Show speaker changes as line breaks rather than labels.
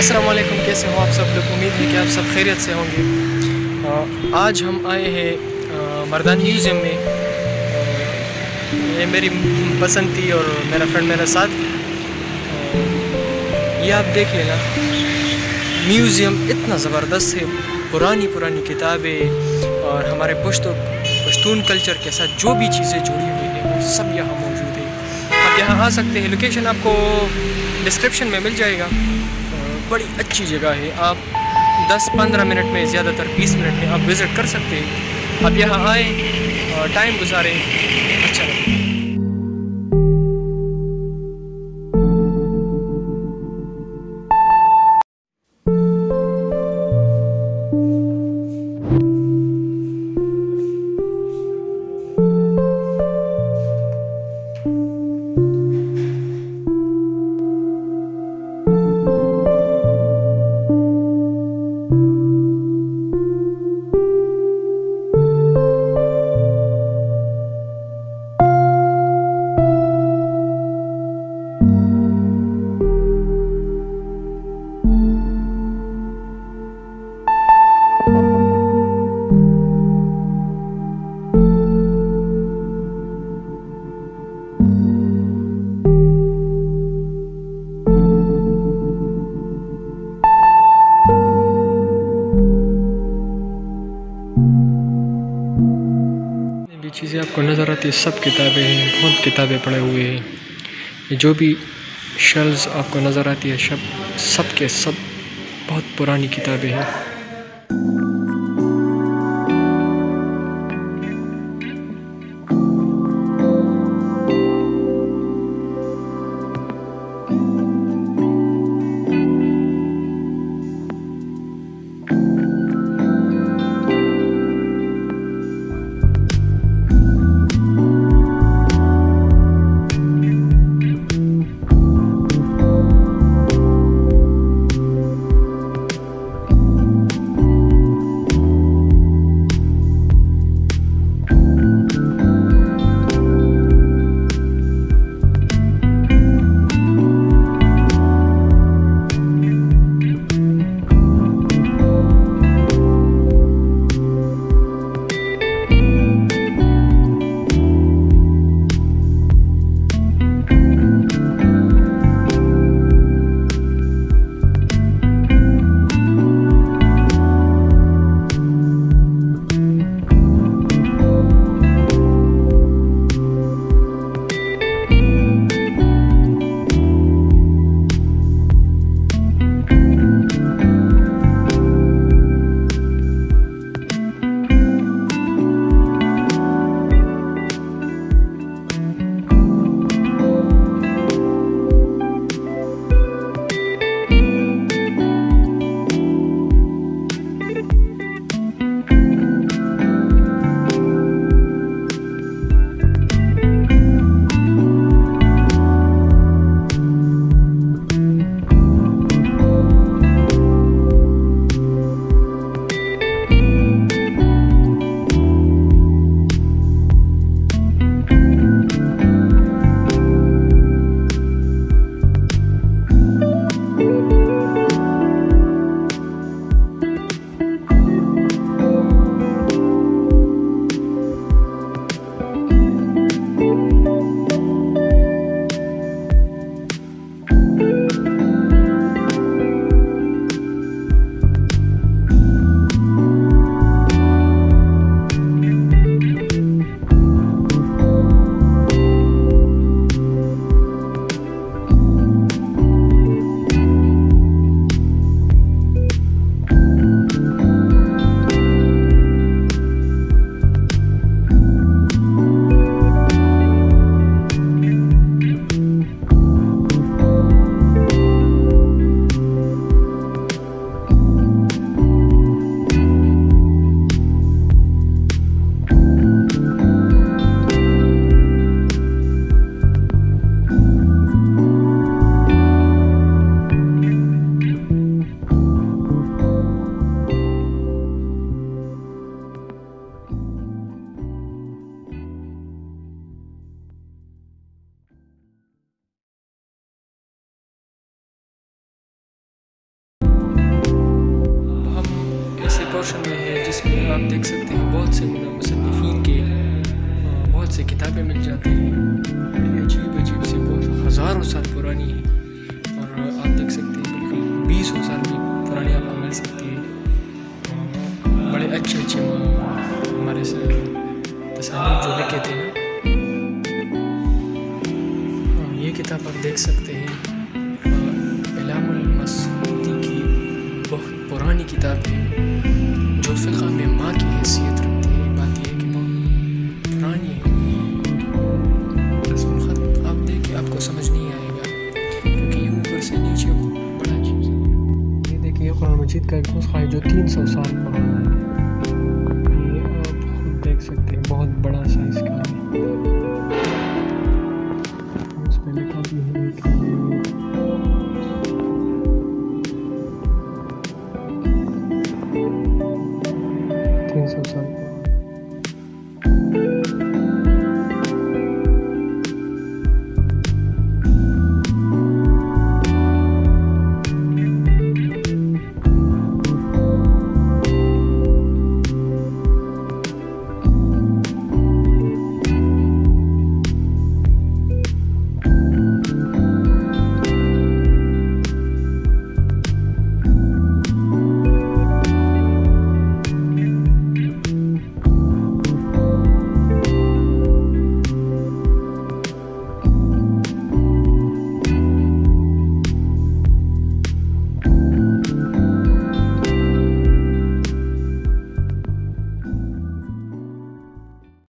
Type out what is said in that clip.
अस्सलाम वालेकुम, कैसे हो आप सब लोग। उम्मीद है कि आप सब खैरियत से होंगे। आज हम आए हैं मर्दान म्यूज़ियम में। ये मेरी पसंद थी और मेरा फ्रेंड मेरे साथ। ये आप देख लेना, म्यूज़ियम इतना ज़बरदस्त है। पुरानी पुरानी किताबें और हमारे पश्तून कल्चर के साथ जो भी चीज़ें जुड़ी हुई हैं वो सब यहाँ मौजूद है। आप यहाँ आ सकते हैं। लोकेशन आपको डिस्क्रिप्शन में मिल जाएगा। बड़ी अच्छी जगह है। आप 10-15 मिनट में, ज़्यादातर 20 मिनट में आप विज़िट कर सकते हैं। आप यहाँ आएँ और टाइम गुजारें, अच्छा लगे। चीज़ें आपको नज़र आती है, सब किताबें हैं, बहुत किताबें पढ़े हुए हैं। ये जो भी शेल्व्स आपको नज़र आती है सब के सब बहुत पुरानी किताबें हैं। आप देख सकते हैं बहुत से मुसन्निफ़ीन के बहुत से किताबें मिल जाती हैं, बड़ी अजीब अजीब सी, बहुत हज़ारों साल पुरानी है। और आप देख सकते हैं बिल्कुल 20 साल भी पुरानी आपको मिल सकती है। बड़े अच्छे अच्छे हमारे से तसानीफ जो लिखे थे ना, ये किताब आप देख सकते हैं इलामुल मसूदी की बहुत पुरानी किताब है जो फ़िक़्ह में माँ की हैसियत रखती है। बात यह है कि बहुत पुरानी है। रस्म ख़त आप देखिए आपको समझ नहीं आएगा क्योंकि ये ऊपर से नीचे बड़ा चीज़ है। ये देखिए कुरान मजीद का एक नुस्खा है जो 300 साल पुराना है। ये आप खुद देख सकते हैं, बहुत बड़ा साइज़ का है। उस पर लिखा भी है कि 300 साल